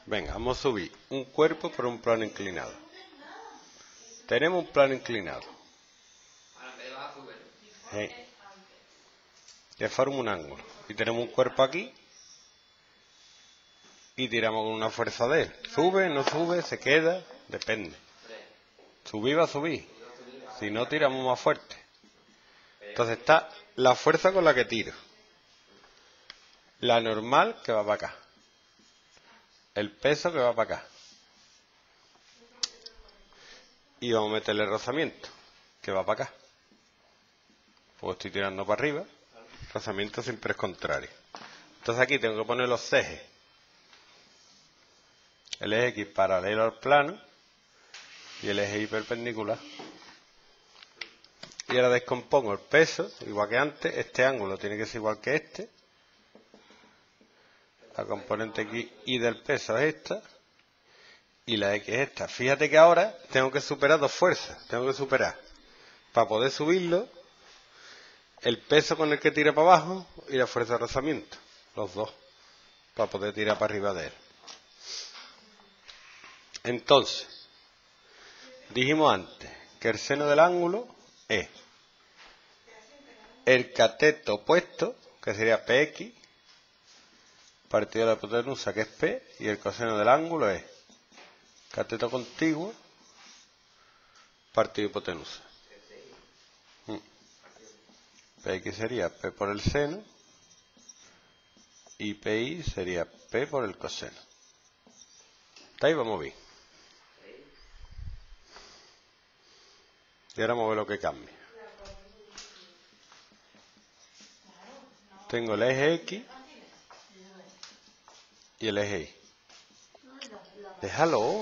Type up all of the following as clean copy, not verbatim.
Venga, vamos a subir un cuerpo por un plano inclinado. Tenemos un plano inclinado. Que forma un ángulo. Y tenemos un cuerpo aquí. Y tiramos con una fuerza de él. Sube, no sube, se queda, depende. Subir va a subir. Si no, tiramos más fuerte. Entonces está la fuerza con la que tiro. La normal que va para acá. El peso que va para acá. Y vamos a meterle el rozamiento, que va para acá. Pues estoy tirando para arriba. El rozamiento siempre es contrario. Entonces aquí tengo que poner los ejes. El eje X paralelo al plano y el eje Y perpendicular. Y ahora descompongo el peso, igual que antes. Este ángulo tiene que ser igual que este. La componente X y del peso es esta. Y la X es esta. Fíjate que ahora tengo que superar dos fuerzas. Tengo que superar, para poder subirlo, el peso con el que tira para abajo y la fuerza de rozamiento. Los dos. Para poder tirar para arriba de él. Entonces, dijimos antes que el seno del ángulo es el cateto opuesto, que sería PX, partido de la hipotenusa, que es P, y el coseno del ángulo es cateto contiguo, partido de hipotenusa. PX sería P por el seno, y PI sería P por el coseno. ¿Está ahí? Vamos bien. Y ahora vamos a ver lo que cambia. Tengo el eje X y el eje Y. Déjalo.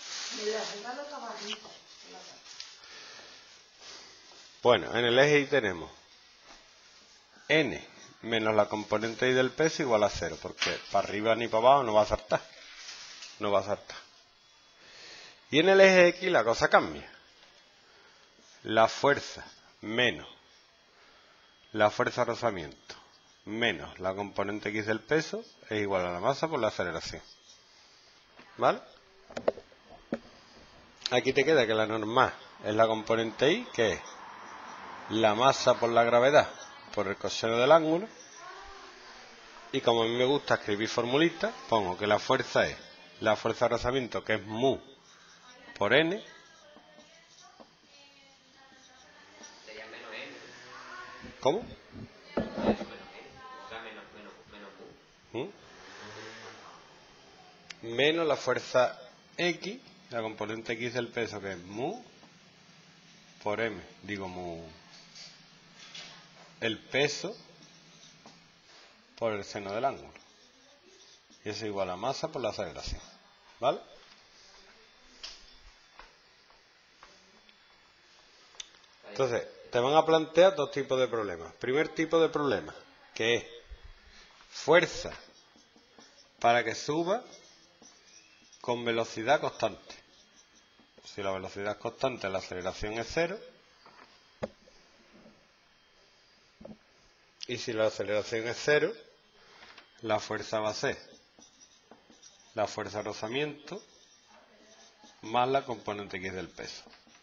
Bueno, en el eje Y tenemos N menos la componente Y del peso igual a 0, porque para arriba ni para abajo no va a saltar. No va a saltar. Y en el eje X la cosa cambia. La fuerza menos la fuerza de rozamiento menos la componente X del peso es igual a la masa por la aceleración. ¿Vale? Aquí te queda que la normal es la componente Y, que es la masa por la gravedad por el coseno del ángulo. Y como a mí me gusta escribir formulitas, pongo que la fuerza es la fuerza de rozamiento, que es mu por N. ¿Cómo? Menos la fuerza X, la componente X del peso, que es mu por M. Digo mu. El peso por el seno del ángulo. Y eso es igual a masa por la aceleración. ¿Vale? Entonces, te van a plantear dos tipos de problemas. Primer tipo de problema, que es fuerza para que suba con velocidad constante. Si la velocidad es constante, la aceleración es 0. Y si la aceleración es 0, la fuerza va a ser la fuerza de rozamiento más la componente X del peso.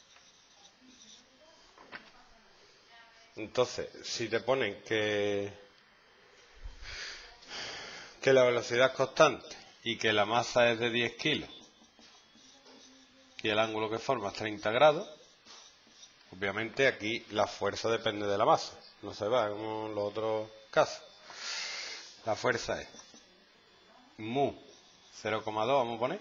Entonces, si te ponen que la velocidad es constante y que la masa es de 10 kilos y el ángulo que forma es 30 grados, obviamente aquí la fuerza depende de la masa, no se va como en los otros casos. La fuerza es mu 0,2, vamos a poner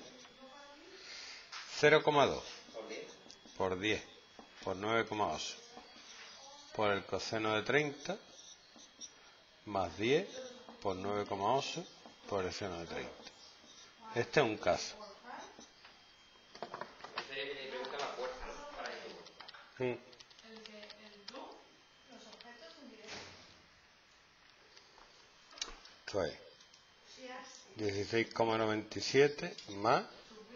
0,2 por 10 por 9,8 por el coseno de 30 más 10 por 9,8 por el seno de 30. Este es un caso. Esto es 16,97 más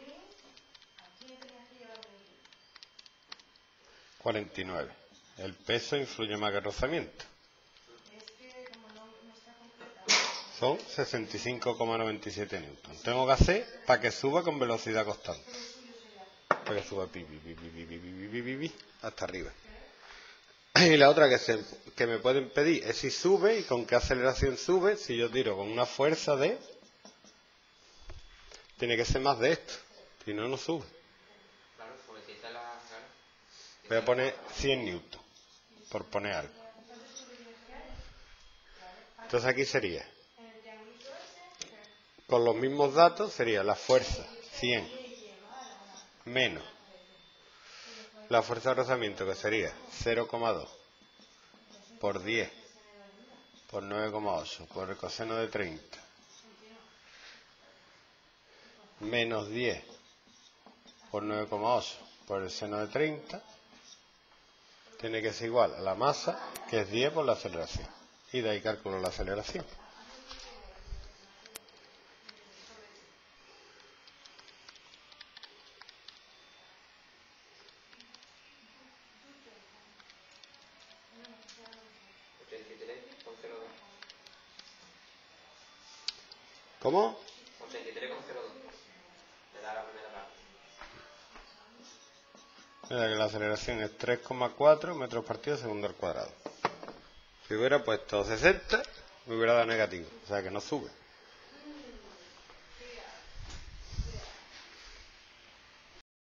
49. El peso influye más que el rozamiento. Son 65,97 newtons. Tengo que hacer para que suba con velocidad constante. Para que suba hasta arriba. Y la otra que me pueden pedir es si sube y con qué aceleración sube. Si yo tiro con una fuerza de... Tiene que ser más de esto. Si no, no sube. Voy a poner 100 newtons. Por poner algo. Entonces aquí sería... Con los mismos datos sería la fuerza 100 menos la fuerza de rozamiento, que sería 0,2 por 10 por 9,8 por el coseno de 30 menos 10 por 9,8 por el seno de 30 tiene que ser igual a la masa, que es 10 por la aceleración. Y de ahí calculo la aceleración. ¿Cómo? 83,02. Le da la primera parte. Mira que la aceleración es 3,4 metros partido segundo al cuadrado. Si hubiera puesto 60, me hubiera dado negativo. O sea que no sube.